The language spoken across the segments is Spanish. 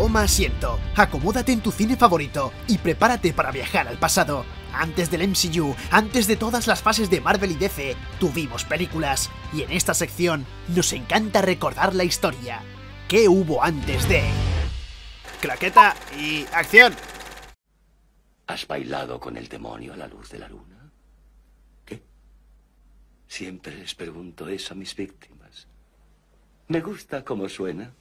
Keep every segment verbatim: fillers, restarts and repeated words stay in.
Toma asiento, acomódate en tu cine favorito y prepárate para viajar al pasado. Antes del M C U, antes de todas las fases de Marvel y D C, tuvimos películas, y en esta sección nos encanta recordar la historia. ¿Qué hubo antes de...? Claqueta y acción. ¿Has bailado con el demonio a la luz de la luna? ¿Qué? Siempre les pregunto eso a mis víctimas. Me gusta cómo suena.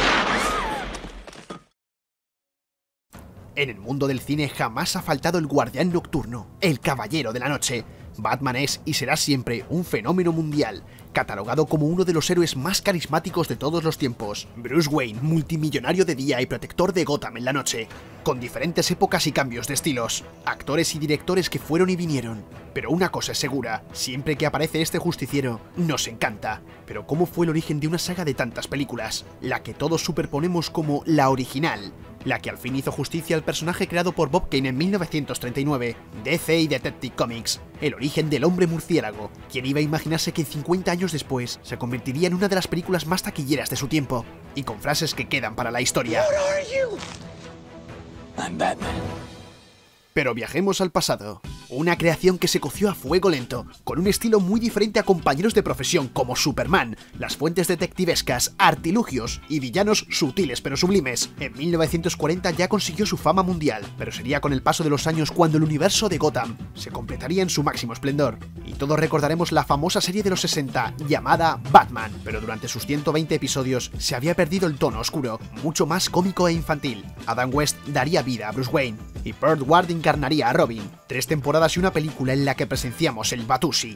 En el mundo del cine jamás ha faltado el guardián nocturno, el caballero de la noche. Batman es y será siempre un fenómeno mundial, catalogado como uno de los héroes más carismáticos de todos los tiempos. Bruce Wayne, multimillonario de día y protector de Gotham en la noche, con diferentes épocas y cambios de estilos, actores y directores que fueron y vinieron. Pero una cosa es segura, siempre que aparece este justiciero, nos encanta. Pero ¿cómo fue el origen de una saga de tantas películas? La que todos superponemos como la original, la que al fin hizo justicia al personaje creado por Bob Kane en mil novecientos treinta y nueve, D C y Detective Comics, el origen del hombre murciélago. ¿Quién iba a imaginarse que cincuenta años después se convertiría en una de las películas más taquilleras de su tiempo? Y con frases que quedan para la historia. I'm Batman. Pero viajemos al pasado. Una creación que se coció a fuego lento, con un estilo muy diferente a compañeros de profesión como Superman, las fuentes detectivescas, artilugios y villanos sutiles pero sublimes. En mil novecientos cuarenta ya consiguió su fama mundial, pero sería con el paso de los años cuando el universo de Gotham se completaría en su máximo esplendor. Y todos recordaremos la famosa serie de los sesenta llamada Batman, pero durante sus ciento veinte episodios se había perdido el tono oscuro, mucho más cómico e infantil. Adam West daría vida a Bruce Wayne, y Burt Ward encarnaría a Robin. Tres temporadas y una película en la que presenciamos el Batusi.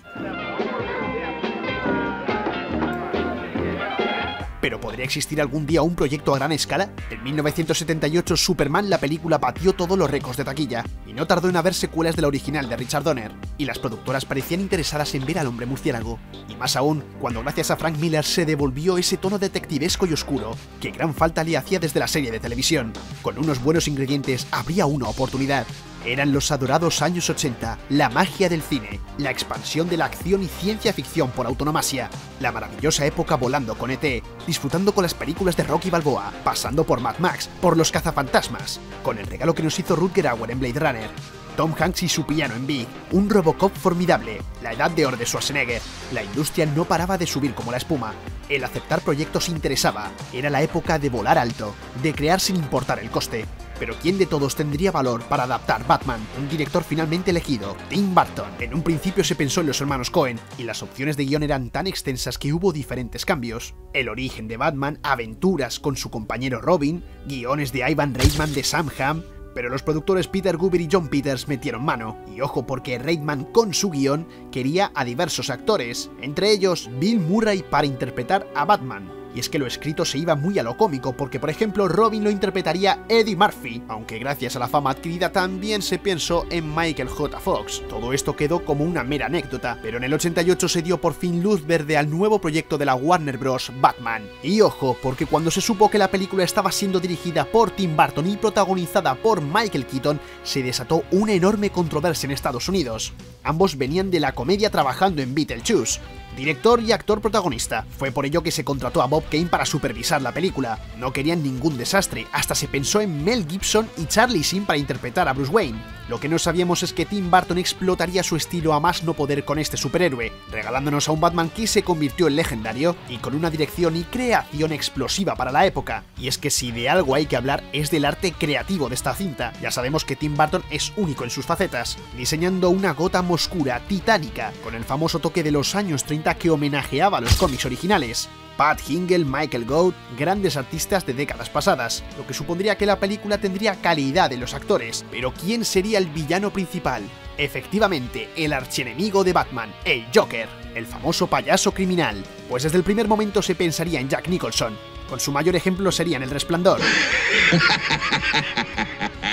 ¿Pero podría existir algún día un proyecto a gran escala? En mil novecientos setenta y ocho, Superman, la película, batió todos los récords de taquilla, y no tardó en haber secuelas de la original de Richard Donner, y las productoras parecían interesadas en ver al hombre murciélago, y más aún cuando gracias a Frank Miller se devolvió ese tono detectivesco y oscuro que gran falta le hacía desde la serie de televisión. Con unos buenos ingredientes habría una oportunidad. Eran los adorados años ochenta, la magia del cine, la expansión de la acción y ciencia ficción por autonomasia, la maravillosa época volando con E T, disfrutando con las películas de Rocky Balboa, pasando por Mad Max, por Los cazafantasmas, con el regalo que nos hizo Rutger Hauer en Blade Runner, Tom Hanks y su piano en Big, un Robocop formidable, la edad de oro de Schwarzenegger. La industria no paraba de subir como la espuma. El aceptar proyectos interesaba, era la época de volar alto, de crear sin importar el coste. Pero ¿quién de todos tendría valor para adaptar Batman? Un director finalmente elegido, Tim Burton. En un principio se pensó en los hermanos Coen, y las opciones de guión eran tan extensas que hubo diferentes cambios. El origen de Batman, aventuras con su compañero Robin, guiones de Ivan Reitman de Sam Hamm, pero los productores Peter Guber y John Peters metieron mano, y ojo porque Reitman con su guión quería a diversos actores, entre ellos Bill Murray para interpretar a Batman. Y es que lo escrito se iba muy a lo cómico, porque por ejemplo Robin lo interpretaría Eddie Murphy, aunque gracias a la fama adquirida también se pensó en Michael J. Fox. Todo esto quedó como una mera anécdota, pero en el ochenta y ocho se dio por fin luz verde al nuevo proyecto de la Warner Bros. Batman. Y ojo, porque cuando se supo que la película estaba siendo dirigida por Tim Burton y protagonizada por Michael Keaton, se desató una enorme controversia en Estados Unidos. Ambos venían de la comedia trabajando en Beetlejuice, director y actor protagonista. Fue por ello que se contrató a Bob Kane para supervisar la película. No querían ningún desastre, hasta se pensó en Mel Gibson y Charlie Sheen para interpretar a Bruce Wayne. Lo que no sabíamos es que Tim Burton explotaría su estilo a más no poder con este superhéroe, regalándonos a un Batman que se convirtió en legendario y con una dirección y creación explosiva para la época. Y es que si de algo hay que hablar es del arte creativo de esta cinta. Ya sabemos que Tim Burton es único en sus facetas, diseñando una Gotham oscura, titánica, con el famoso toque de los años treinta que homenajeaba a los cómics originales. Pat Hingle, Michael Gould, grandes artistas de décadas pasadas, lo que supondría que la película tendría calidad en los actores. Pero ¿quién sería el villano principal? Efectivamente, el archienemigo de Batman, el Joker, el famoso payaso criminal. Pues desde el primer momento se pensaría en Jack Nicholson, con su mayor ejemplo sería en El Resplandor.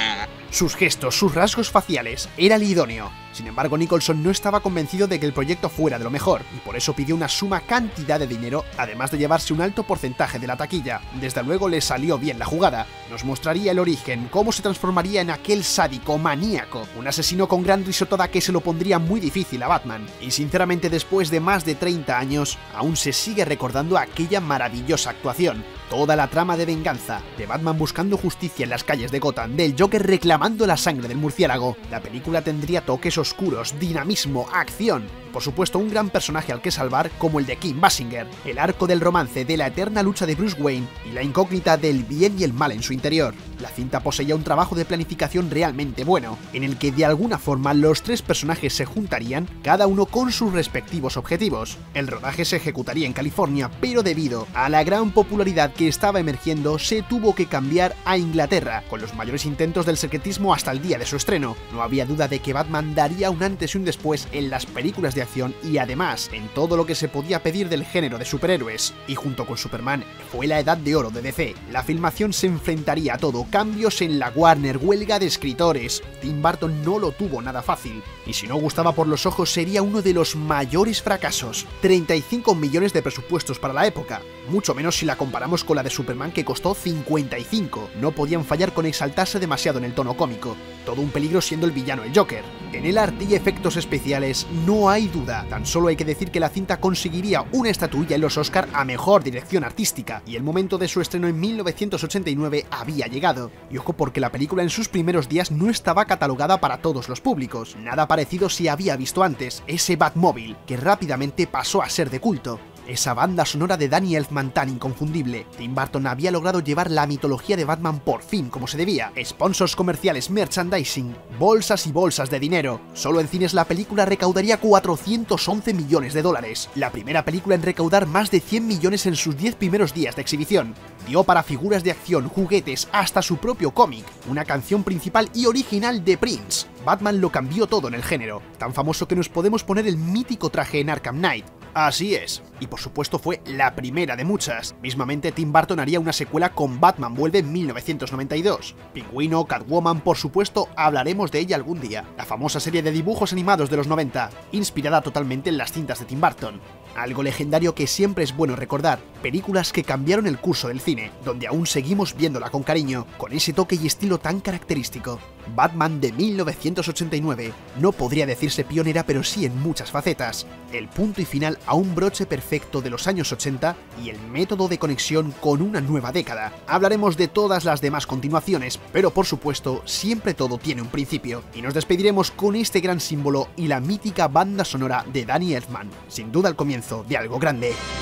sus gestos, sus rasgos faciales, era el idóneo. Sin embargo, Nicholson no estaba convencido de que el proyecto fuera de lo mejor, y por eso pidió una suma cantidad de dinero, además de llevarse un alto porcentaje de la taquilla. Desde luego le salió bien la jugada. Nos mostraría el origen, cómo se transformaría en aquel sádico, maníaco, un asesino con gran risotada que se lo pondría muy difícil a Batman. Y sinceramente, después de más de treinta años, aún se sigue recordando aquella maravillosa actuación. Toda la trama de venganza, de Batman buscando justicia en las calles de Gotham, del Joker reclamando la sangre del murciélago. La película tendría toques oscuros, dinamismo, acción. Por supuesto, un gran personaje al que salvar como el de Kim Basinger, el arco del romance, de la eterna lucha de Bruce Wayne y la incógnita del bien y el mal en su interior. La cinta poseía un trabajo de planificación realmente bueno, en el que de alguna forma los tres personajes se juntarían, cada uno con sus respectivos objetivos. El rodaje se ejecutaría en California, pero debido a la gran popularidad que estaba emergiendo, se tuvo que cambiar a Inglaterra, con los mayores intentos del secretismo hasta el día de su estreno. No había duda de que Batman daría un antes y un después en las películas de acción y además en todo lo que se podía pedir del género de superhéroes. Y junto con Superman fue la edad de oro de D C. La filmación se enfrentaría a todo, cambios en la Warner, huelga de escritores. Tim Burton no lo tuvo nada fácil, y si no gustaba por los ojos sería uno de los mayores fracasos. treinta y cinco millones de presupuestos para la época, mucho menos si la comparamos con la de Superman, que costó cincuenta y cinco. No podían fallar con exaltarse demasiado en el tono cómico. Todo un peligro siendo el villano el Joker. En el arte y efectos especiales no hay duda, tan solo hay que decir que la cinta conseguiría una estatuilla en los Oscar a Mejor Dirección Artística, y el momento de su estreno en mil novecientos ochenta y nueve había llegado. Y ojo, porque la película en sus primeros días no estaba catalogada para todos los públicos. Nada parecido se había visto antes, ese Batmóvil, que rápidamente pasó a ser de culto. Esa banda sonora de Danny Elfman tan inconfundible. Tim Burton había logrado llevar la mitología de Batman por fin como se debía. Sponsors comerciales, merchandising, bolsas y bolsas de dinero. Solo en cines la película recaudaría cuatrocientos once millones de dólares. La primera película en recaudar más de cien millones en sus diez primeros días de exhibición. Dio para figuras de acción, juguetes, hasta su propio cómic. Una canción principal y original de Prince. Batman lo cambió todo en el género, tan famoso que nos podemos poner el mítico traje en Arkham Knight. Así es, y por supuesto fue la primera de muchas. Mismamente Tim Burton haría una secuela con Batman Vuelve en mil novecientos noventa y dos. Pingüino, Catwoman, por supuesto, hablaremos de ella algún día. La famosa serie de dibujos animados de los noventa, inspirada totalmente en las cintas de Tim Burton. Algo legendario que siempre es bueno recordar, películas que cambiaron el curso del cine, donde aún seguimos viéndola con cariño, con ese toque y estilo tan característico. Batman de mil novecientos ochenta y nueve no podría decirse pionera, pero sí en muchas facetas. El punto y final a un broche perfecto de los años ochenta y el método de conexión con una nueva década. Hablaremos de todas las demás continuaciones, pero por supuesto, siempre todo tiene un principio, y nos despediremos con este gran símbolo y la mítica banda sonora de Danny Elfman, sin duda el comienzo de algo grande.